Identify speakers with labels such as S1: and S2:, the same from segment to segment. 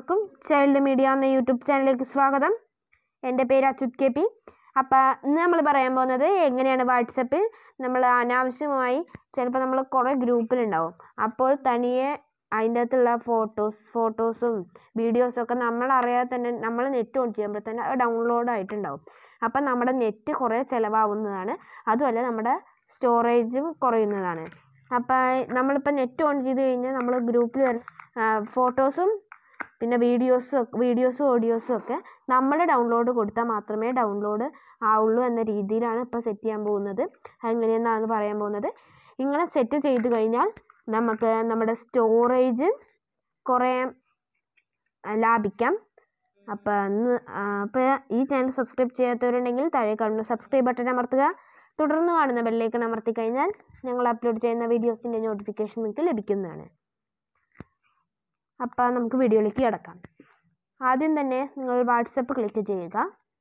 S1: എല്ലാവർക്കും child media എന്ന YouTube ചാനലിലേക്ക് സ്വാഗതം. എൻ്റെ പേര് അച്യുത് കെ.പി. അപ്പോൾ ഇന്ന് നമ്മൾ പറയാൻ പോകുന്നത് എങ്ങനെയാണ് വാട്സപ്പിൽ നമ്മൾ അനാവശ്യമായി ചിലപ്പോൾ നമ്മൾ കുറേ ഗ്രൂപ്പിലുണ്ടാവും. അപ്പോൾ തനിയെ അതിൻ്റെ അകത്തുള്ള ഫോട്ടോസും വീഡിയോസൊക്കെ നമ്മളറിയാതെ തന്നെ നമ്മൾ നെറ്റ് ഓൺ ചെയ്യുമ്പോൾ തന്നെ അത് ഡൗൺലോഡ് ആയിട്ടുണ്ടാവും. അപ്പം നമ്മുടെ നെറ്റ് കുറേ ചിലവാകുന്നതാണ്. അതുമല്ല നമ്മുടെ സ്റ്റോറേജും കുറയുന്നതാണ്. അപ്പോൾ നമ്മളിപ്പോൾ നെറ്റ് ഓൺ ചെയ്ത് കഴിഞ്ഞാൽ നമ്മൾ ഗ്രൂപ്പിൽ വരുന്ന ഫോട്ടോസും പിന്നെ വീഡിയോസും ഓഡിയോസും ഒക്കെ നമ്മൾ ഡൗൺലോഡ് കൊടുത്താൽ മാത്രമേ ഡൗൺലോഡ് ആവുള്ളൂ എന്ന രീതിയിലാണ് ഇപ്പോൾ സെറ്റ് ചെയ്യാൻ പോകുന്നത്. അതെങ്ങനെയെന്നാണ് പറയാൻ പോകുന്നത്. ഇങ്ങനെ സെറ്റ് ചെയ്ത് കഴിഞ്ഞാൽ നമുക്ക് നമ്മുടെ സ്റ്റോറേജ് കുറേ ലാഭിക്കാം. അപ്പോൾ ഈ ചാനൽ സബ്സ്ക്രൈബ് ചെയ്യാത്തവരുണ്ടെങ്കിൽ താഴെ കാണുന്ന സബ്സ്ക്രൈബ് ബട്ടൺ അമർത്തുക. തുടർന്ന് കാണുന്ന ബെല്ലൈക്കൺ അമർത്തി കഴിഞ്ഞാൽ ഞങ്ങൾ അപ്ലോഡ് ചെയ്യുന്ന വീഡിയോസിൻ്റെ നോട്ടിഫിക്കേഷൻ നിങ്ങൾക്ക് ലഭിക്കുന്നതാണ്. അപ്പോൾ നമുക്ക് വീഡിയോയിലേക്ക് കിടക്കാം. ആദ്യം തന്നെ നിങ്ങൾ വാട്സപ്പ് ക്ലിക്ക് ചെയ്യുക.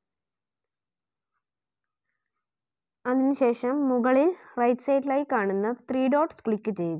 S1: അതിനുശേഷം മുകളിൽ റൈറ്റ് സൈഡിലായി കാണുന്ന 3 ഡോട്ട്സ് ക്ലിക്ക് ചെയ്യുക.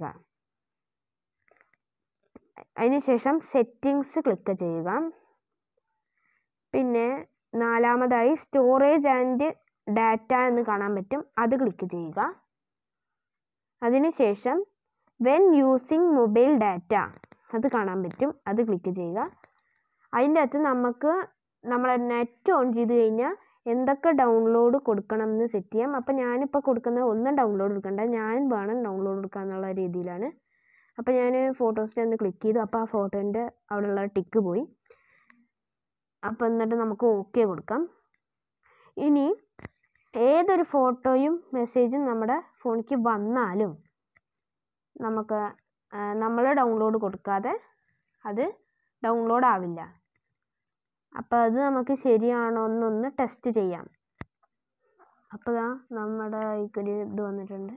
S1: അതിനുശേഷം സെറ്റിങ്സ് ക്ലിക്ക് ചെയ്യുക. പിന്നെ നാലാമതായി സ്റ്റോറേജ് ആൻഡ് ഡാറ്റ എന്ന് കാണാൻ പറ്റും, അത് ക്ലിക്ക് ചെയ്യുക. അതിനുശേഷം വെൻ യൂസിങ് മൊബൈൽ ഡാറ്റ അത് കാണാൻ പറ്റും, അത് ക്ലിക്ക് ചെയ്യുക. അതിൻ്റെ അകത്ത് നമുക്ക് നമ്മളെ നെറ്റ് ഓൺ ചെയ്ത് കഴിഞ്ഞാൽ എന്തൊക്കെ ഡൗൺലോഡ് കൊടുക്കണം എന്ന് സെറ്റ് ചെയ്യാം. അപ്പോൾ ഞാനിപ്പോൾ കൊടുക്കുന്നത് ഒന്നും ഡൗൺലോഡ് കൊടുക്കണ്ട, ഞാൻ വേണം ഡൗൺലോഡ് കൊടുക്കുക എന്നുള്ള രീതിയിലാണ്. അപ്പോൾ ഞാൻ ഫോട്ടോസിൽ ഒന്ന് ക്ലിക്ക് ചെയ്തു. അപ്പോൾ ആ ഫോട്ടോൻ്റെ അവിടെയുള്ള ടിക്ക് പോയി. അപ്പോൾ എന്നിട്ട് നമുക്ക് ഓക്കെ കൊടുക്കാം. ഇനി ഏതൊരു ഫോട്ടോയും മെസ്സേജും നമ്മുടെ ഫോണിലേക്ക് വന്നാലും നമുക്ക് നമ്മൾ ഡൗൺലോഡ് കൊടുക്കാതെ അത് ഡൗൺലോഡ് ആവില്ല. അപ്പോൾ അത് നമുക്ക് ശരിയാണോ എന്നൊന്ന് ടെസ്റ്റ് ചെയ്യാം. അപ്പോൾ നമ്മുടെ ഒരു ഇത് വന്നിട്ടുണ്ട്.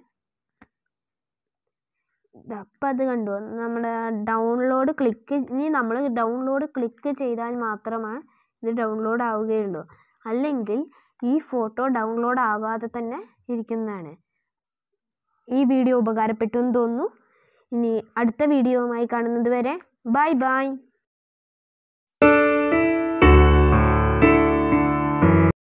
S1: അപ്പം അത് കണ്ടു, നമ്മുടെ ഡൗൺലോഡ് ഇനി നമ്മൾ ഡൗൺലോഡ് ക്ലിക്ക് ചെയ്താൽ മാത്രമേ ഇത് ഡൗൺലോഡ് ആവുകയുള്ളൂ. അല്ലെങ്കിൽ ഈ ഫോട്ടോ ഡൗൺലോഡ് ആകാതെ തന്നെ ഇരിക്കുന്നതാണ്. ഈ വീഡിയോ ഉപകാരപ്പെട്ടു എന്ന് തോന്നുന്നു. ഇനി അടുത്ത വീഡിയോയുമായി കാണുന്നത് വരെ ബൈ ബൈ.